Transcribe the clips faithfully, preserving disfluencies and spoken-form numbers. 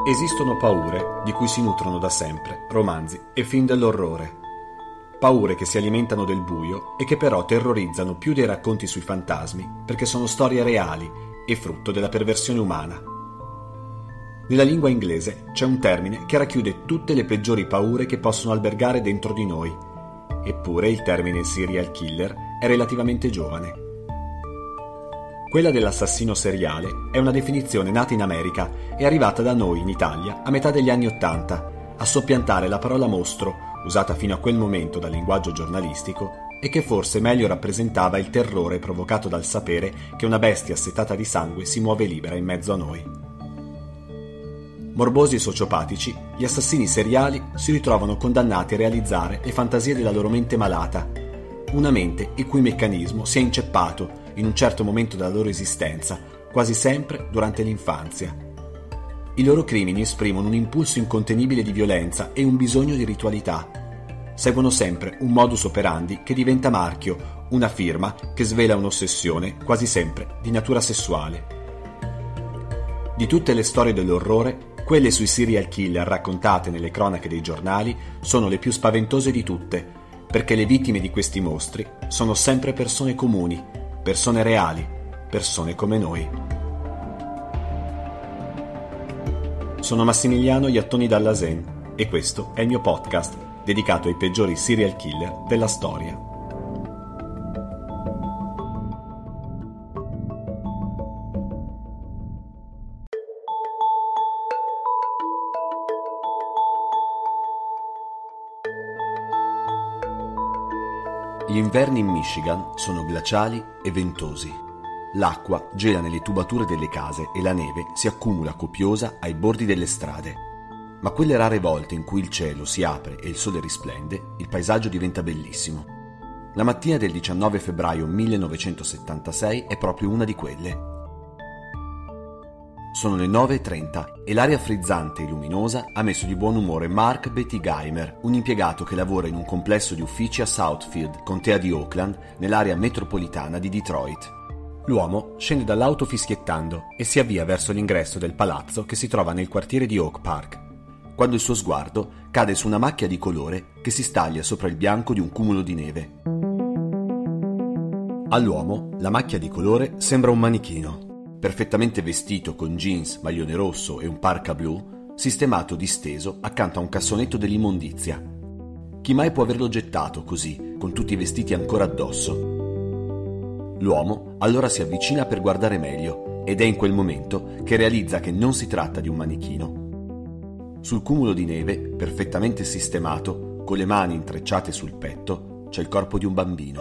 Esistono paure di cui si nutrono da sempre romanzi e film dell'orrore. Paure che si alimentano del buio e che però terrorizzano più dei racconti sui fantasmi perché sono storie reali e frutto della perversione umana. Nella lingua inglese c'è un termine che racchiude tutte le peggiori paure che possono albergare dentro di noi. Eppure il termine serial killer è relativamente giovane. Quella dell'assassino seriale è una definizione nata in America e arrivata da noi in Italia a metà degli anni Ottanta, a soppiantare la parola mostro, usata fino a quel momento dal linguaggio giornalistico, e che forse meglio rappresentava il terrore provocato dal sapere che una bestia assetata di sangue si muove libera in mezzo a noi. Morbosi e sociopatici, gli assassini seriali si ritrovano condannati a realizzare le fantasie della loro mente malata, una mente il cui meccanismo si è inceppato in un certo momento della loro esistenza, quasi sempre durante l'infanzia. I loro crimini esprimono un impulso incontenibile di violenza e un bisogno di ritualità. Seguono sempre un modus operandi che diventa marchio, una firma che svela un'ossessione, quasi sempre di natura sessuale. Di tutte le storie dell'orrore, quelle sui serial killer raccontate nelle cronache dei giornali sono le più spaventose di tutte, perché le vittime di questi mostri sono sempre persone comuni, persone reali, persone come noi. Sono Massimiliano Iattoni Dallasen e questo è il mio podcast dedicato ai peggiori serial killer della storia. Gli inverni in Michigan sono glaciali e ventosi. L'acqua gela nelle tubature delle case e la neve si accumula copiosa ai bordi delle strade. Ma quelle rare volte in cui il cielo si apre e il sole risplende, il paesaggio diventa bellissimo. La mattina del diciannove febbraio millenovecentosettantasei è proprio una di quelle. Sono le nove e trenta e l'aria frizzante e luminosa ha messo di buon umore Mark Bettigeimer, un impiegato che lavora in un complesso di uffici a Southfield, contea di Oakland, nell'area metropolitana di Detroit. L'uomo scende dall'auto fischiettando e si avvia verso l'ingresso del palazzo che si trova nel quartiere di Oak Park, quando il suo sguardo cade su una macchia di colore che si staglia sopra il bianco di un cumulo di neve. All'uomo la macchia di colore sembra un manichino, perfettamente vestito con jeans, maglione rosso e un parka blu, sistemato disteso accanto a un cassonetto dell'immondizia. Chi mai può averlo gettato così, con tutti i vestiti ancora addosso? L'uomo allora si avvicina per guardare meglio ed è in quel momento che realizza che non si tratta di un manichino. Sul cumulo di neve, perfettamente sistemato, con le mani intrecciate sul petto, c'è il corpo di un bambino.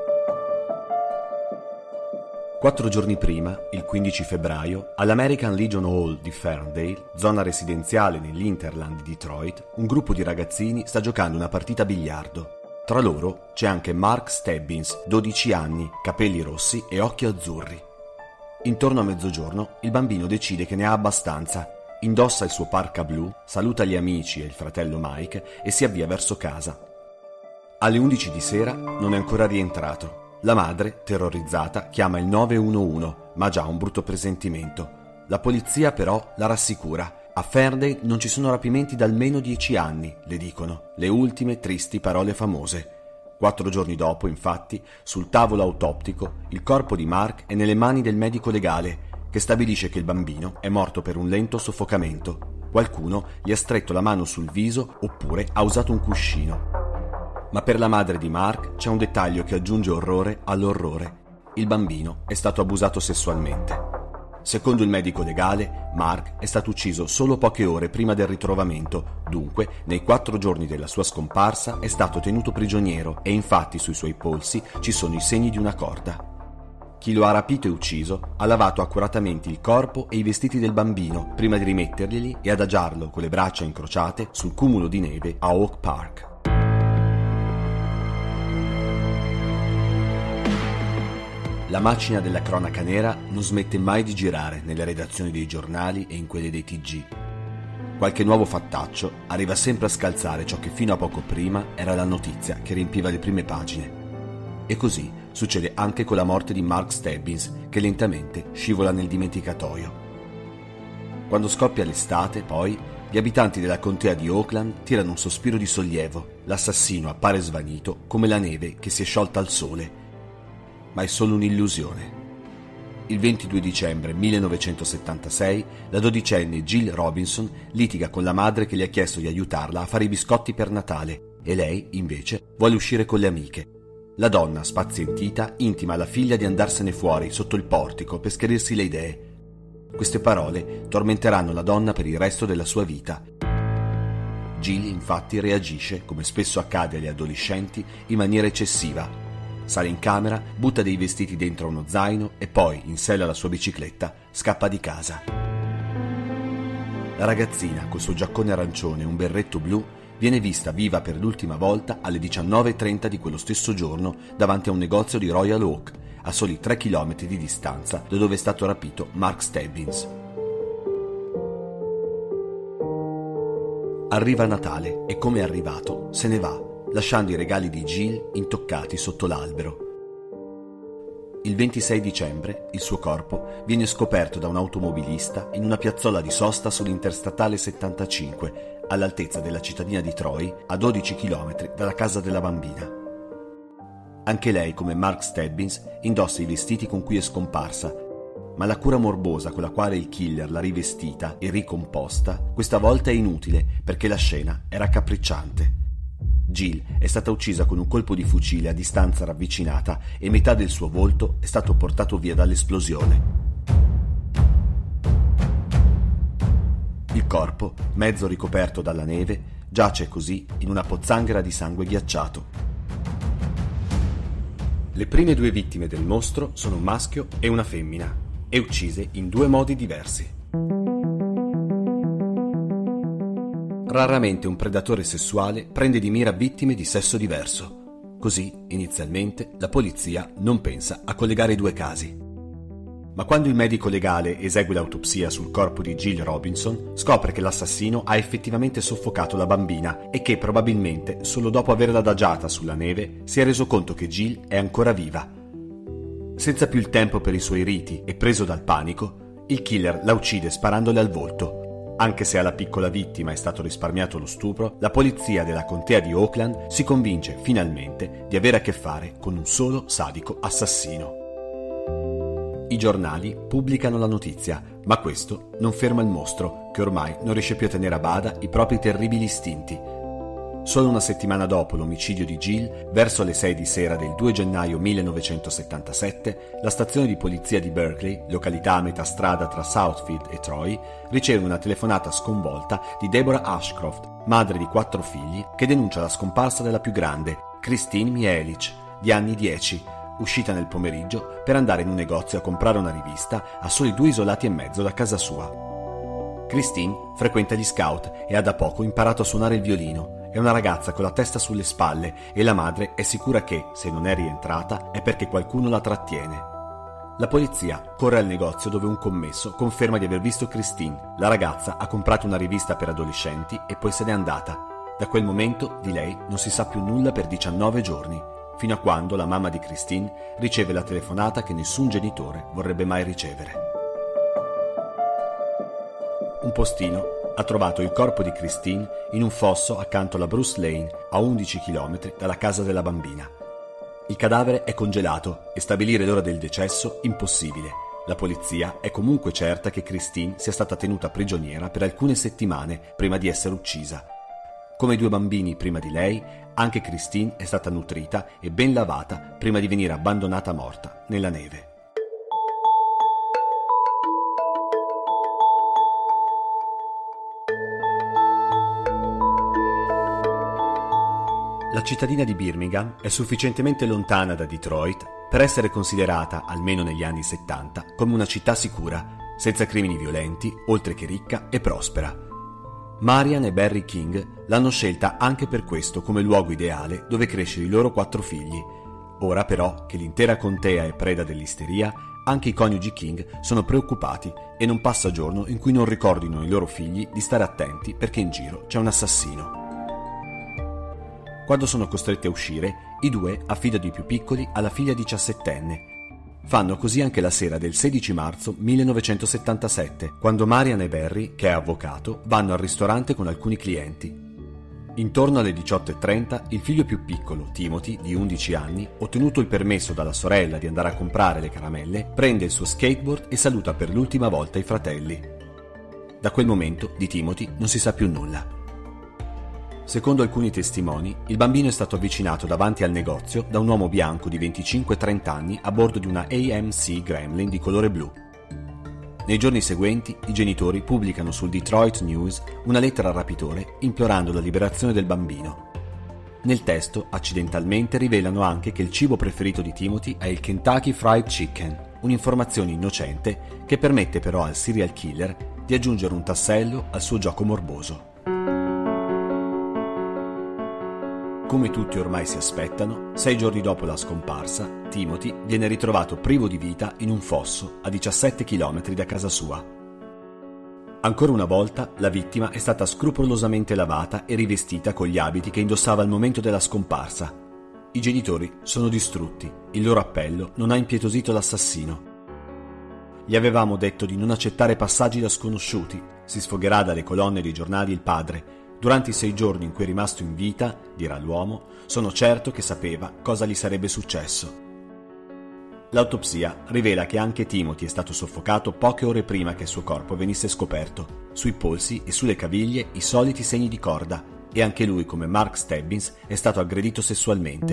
Quattro giorni prima, il quindici febbraio, all'American Legion Hall di Ferndale, zona residenziale nell'Interland di Detroit, un gruppo di ragazzini sta giocando una partita a biliardo. Tra loro c'è anche Mark Stebbins, dodici anni, capelli rossi e occhi azzurri. Intorno a mezzogiorno, il bambino decide che ne ha abbastanza, indossa il suo parka blu, saluta gli amici e il fratello Mike e si avvia verso casa. Alle undici di sera non è ancora rientrato. La madre, terrorizzata, chiama il nove uno uno, ma ha già un brutto presentimento. La polizia però la rassicura. A Ferndale non ci sono rapimenti da almeno dieci anni, le dicono, le ultime tristi parole famose. Quattro giorni dopo, infatti, sul tavolo autoptico, il corpo di Mark è nelle mani del medico legale, che stabilisce che il bambino è morto per un lento soffocamento. Qualcuno gli ha stretto la mano sul viso oppure ha usato un cuscino. Ma per la madre di Mark c'è un dettaglio che aggiunge orrore all'orrore. Il bambino è stato abusato sessualmente. Secondo il medico legale, Mark è stato ucciso solo poche ore prima del ritrovamento, dunque nei quattro giorni della sua scomparsa è stato tenuto prigioniero e infatti sui suoi polsi ci sono i segni di una corda. Chi lo ha rapito e ucciso ha lavato accuratamente il corpo e i vestiti del bambino prima di rimetterglieli e adagiarlo con le braccia incrociate sul cumulo di neve a Oak Park. La macina della cronaca nera non smette mai di girare nelle redazioni dei giornali e in quelle dei T G. Qualche nuovo fattaccio arriva sempre a scalzare ciò che fino a poco prima era la notizia che riempiva le prime pagine. E così succede anche con la morte di Mark Stebbins, che lentamente scivola nel dimenticatoio. Quando scoppia l'estate, poi, gli abitanti della contea di Oakland tirano un sospiro di sollievo. L'assassino appare svanito come la neve che si è sciolta al sole. Ma è solo un'illusione. Il ventidue dicembre millenovecentosettantasei la dodicenne Jill Robinson litiga con la madre che le ha chiesto di aiutarla a fare i biscotti per Natale e lei, invece, vuole uscire con le amiche. La donna, spazientita, intima alla figlia di andarsene fuori sotto il portico per schiarirsi le idee. Queste parole tormenteranno la donna per il resto della sua vita. Jill, infatti, reagisce, come spesso accade agli adolescenti, in maniera eccessiva. Sale in camera, butta dei vestiti dentro uno zaino e poi, in sella alla sua bicicletta, scappa di casa. La ragazzina, col suo giaccone arancione e un berretto blu, viene vista viva per l'ultima volta alle diciannove e trenta di quello stesso giorno davanti a un negozio di Royal Oak, a soli tre chilometri di distanza da dove è stato rapito Mark Stebbins. Arriva Natale e, come è arrivato, se ne va, lasciando i regali di Jill intoccati sotto l'albero. Il ventisei dicembre il suo corpo viene scoperto da un automobilista in una piazzola di sosta sull'Interstatale settantacinque, all'altezza della cittadina di Troy, a dodici chilometri dalla casa della bambina. Anche lei, come Mark Stebbins, indossa i vestiti con cui è scomparsa, ma la cura morbosa con la quale il killer l'ha rivestita e ricomposta questa volta è inutile perché la scena era raccapricciante. Jill è stata uccisa con un colpo di fucile a distanza ravvicinata e metà del suo volto è stato portato via dall'esplosione. Il corpo, mezzo ricoperto dalla neve, giace così in una pozzanghera di sangue ghiacciato. Le prime due vittime del mostro sono un maschio e una femmina, e uccise in due modi diversi. Raramente un predatore sessuale prende di mira vittime di sesso diverso. Così, inizialmente, la polizia non pensa a collegare i due casi. Ma quando il medico legale esegue l'autopsia sul corpo di Jill Robinson, scopre che l'assassino ha effettivamente soffocato la bambina e che probabilmente, solo dopo averla adagiata sulla neve, si è reso conto che Jill è ancora viva. Senza più il tempo per i suoi riti e preso dal panico, il killer la uccide sparandole al volto. Anche se alla piccola vittima è stato risparmiato lo stupro, la polizia della contea di Oakland si convince finalmente di avere a che fare con un solo sadico assassino. I giornali pubblicano la notizia, ma questo non ferma il mostro, che ormai non riesce più a tenere a bada i propri terribili istinti. Solo una settimana dopo l'omicidio di Jill, verso le sei di sera del due gennaio millenovecentosettantasette, la stazione di polizia di Berkeley, località a metà strada tra Southfield e Troy, riceve una telefonata sconvolta di Deborah Ashcroft, madre di quattro figli, che denuncia la scomparsa della più grande, Christine Mielich, di anni dieci, uscita nel pomeriggio per andare in un negozio a comprare una rivista a soli due isolati e mezzo da casa sua. Christine frequenta gli scout e ha da poco imparato a suonare il violino. È una ragazza con la testa sulle spalle e la madre è sicura che, se non è rientrata, è perché qualcuno la trattiene. La polizia corre al negozio dove un commesso conferma di aver visto Christine. La ragazza ha comprato una rivista per adolescenti e poi se n'è andata. Da quel momento di lei non si sa più nulla per diciannove giorni, fino a quando la mamma di Christine riceve la telefonata che nessun genitore vorrebbe mai ricevere. Un postino ha trovato il corpo di Christine in un fosso accanto alla Bruce Lane, a undici chilometri dalla casa della bambina. Il cadavere è congelato e stabilire l'ora del decesso impossibile. La polizia è comunque certa che Christine sia stata tenuta prigioniera per alcune settimane prima di essere uccisa. Come i due bambini prima di lei, anche Christine è stata nutrita e ben lavata prima di venire abbandonata morta nella neve. La cittadina di Birmingham è sufficientemente lontana da Detroit per essere considerata, almeno negli anni settanta, come una città sicura, senza crimini violenti, oltre che ricca e prospera. Marian e Barry King l'hanno scelta anche per questo come luogo ideale dove crescere i loro quattro figli. Ora però che l'intera contea è preda dell'isteria, anche i coniugi King sono preoccupati e non passa giorno in cui non ricordino ai loro figli di stare attenti perché in giro c'è un assassino. Quando sono costretti a uscire, i due affidano i più piccoli alla figlia diciassettenne. Fanno così anche la sera del sedici marzo millenovecentosettantasette, quando Marian e Barry, che è avvocato, vanno al ristorante con alcuni clienti. Intorno alle diciotto e trenta, il figlio più piccolo, Timothy, di undici anni, ottenuto il permesso dalla sorella di andare a comprare le caramelle, prende il suo skateboard e saluta per l'ultima volta i fratelli. Da quel momento di Timothy non si sa più nulla. Secondo alcuni testimoni, il bambino è stato avvicinato davanti al negozio da un uomo bianco di venticinque trenta anni a bordo di una A M C Gremlin di colore blu. Nei giorni seguenti, i genitori pubblicano sul Detroit News una lettera al rapitore implorando la liberazione del bambino. Nel testo, accidentalmente, rivelano anche che il cibo preferito di Timothy è il Kentucky Fried Chicken, un'informazione innocente che permette però al serial killer di aggiungere un tassello al suo gioco morboso. Come tutti ormai si aspettano, sei giorni dopo la scomparsa, Timothy viene ritrovato privo di vita in un fosso a diciassette chilometri da casa sua. Ancora una volta, la vittima è stata scrupolosamente lavata e rivestita con gli abiti che indossava al momento della scomparsa. I genitori sono distrutti, il loro appello non ha impietosito l'assassino. Gli avevamo detto di non accettare passaggi da sconosciuti, si sfogherà dalle colonne dei giornali il padre. Durante i sei giorni in cui è rimasto in vita, dirà l'uomo, sono certo che sapeva cosa gli sarebbe successo. L'autopsia rivela che anche Timothy è stato soffocato poche ore prima che il suo corpo venisse scoperto. Sui polsi e sulle caviglie i soliti segni di corda, e anche lui, come Mark Stebbins, è stato aggredito sessualmente.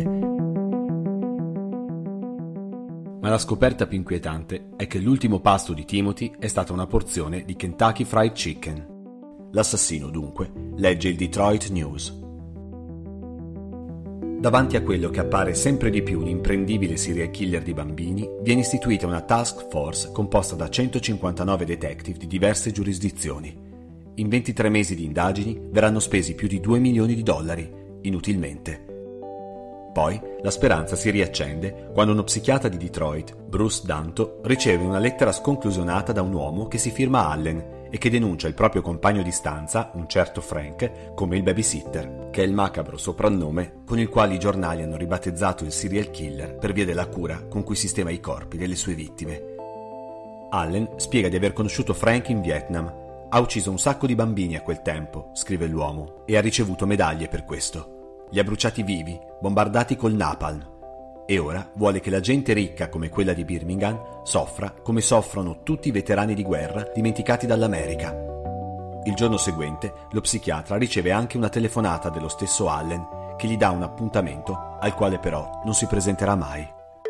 Ma la scoperta più inquietante è che l'ultimo pasto di Timothy è stata una porzione di Kentucky Fried Chicken. L'assassino, dunque, legge il Detroit News. Davanti a quello che appare sempre di più un imprendibile serial killer di bambini, viene istituita una task force composta da centocinquantanove detective di diverse giurisdizioni. In ventitré mesi di indagini verranno spesi più di due milioni di dollari, inutilmente. Poi la speranza si riaccende quando uno psichiatra di Detroit, Bruce Danto, riceve una lettera sconclusionata da un uomo che si firma Allen e che denuncia il proprio compagno di stanza, un certo Frank, come il babysitter, che è il macabro soprannome con il quale i giornali hanno ribattezzato il serial killer per via della cura con cui sistema i corpi delle sue vittime. Allen spiega di aver conosciuto Frank in Vietnam. Ha ucciso un sacco di bambini a quel tempo, scrive l'uomo, e ha ricevuto medaglie per questo. Li ha bruciati vivi, bombardati col napalm. E ora vuole che la gente ricca come quella di Birmingham soffra come soffrono tutti i veterani di guerra dimenticati dall'America. Il giorno seguente lo psichiatra riceve anche una telefonata dello stesso Allen che gli dà un appuntamento al quale però non si presenterà mai.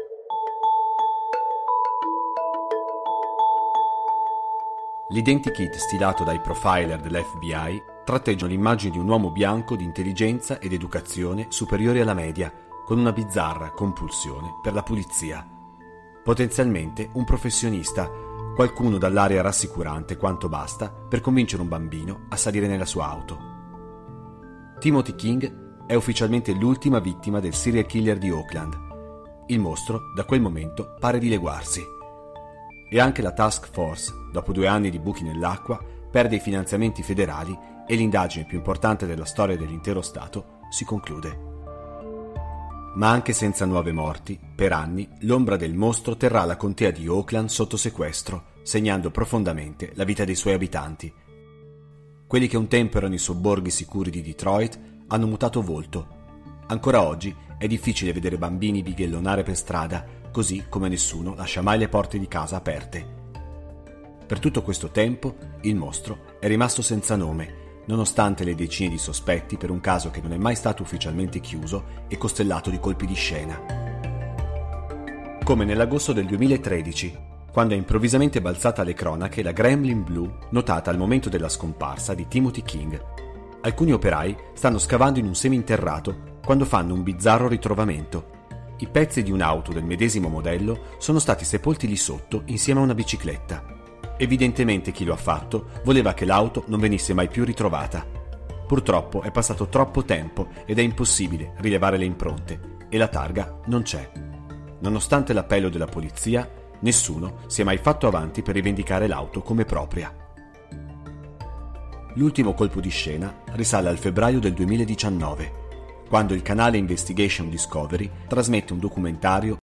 L'identikit stilato dai profiler dell'F B I tratteggiano l'immagine di un uomo bianco di intelligenza ed educazione superiori alla media, con una bizzarra compulsione per la pulizia. Potenzialmente un professionista, qualcuno dall'aria rassicurante quanto basta per convincere un bambino a salire nella sua auto. Timothy King è ufficialmente l'ultima vittima del serial killer di Oakland. Il mostro, da quel momento, pare dileguarsi. E anche la task force, dopo due anni di buchi nell'acqua, perde i finanziamenti federali e l'indagine più importante della storia dell'intero Stato si conclude. Ma anche senza nuove morti, per anni l'ombra del mostro terrà la contea di Oakland sotto sequestro, segnando profondamente la vita dei suoi abitanti. Quelli che un tempo erano i sobborghi sicuri di Detroit hanno mutato volto. Ancora oggi è difficile vedere bambini bighellonare per strada, così come nessuno lascia mai le porte di casa aperte. Per tutto questo tempo il mostro è rimasto senza nome, nonostante le decine di sospetti per un caso che non è mai stato ufficialmente chiuso e costellato di colpi di scena. Come nell'agosto del duemilatredici, quando è improvvisamente balzata alle cronache la Gremlin blu notata al momento della scomparsa di Timothy King. Alcuni operai stanno scavando in un seminterrato quando fanno un bizzarro ritrovamento. I pezzi di un'auto del medesimo modello sono stati sepolti lì sotto insieme a una bicicletta. Evidentemente chi lo ha fatto voleva che l'auto non venisse mai più ritrovata. Purtroppo è passato troppo tempo ed è impossibile rilevare le impronte e la targa non c'è. Nonostante l'appello della polizia, nessuno si è mai fatto avanti per rivendicare l'auto come propria. L'ultimo colpo di scena risale al febbraio del duemiladiciannove, quando il canale Investigation Discovery trasmette un documentario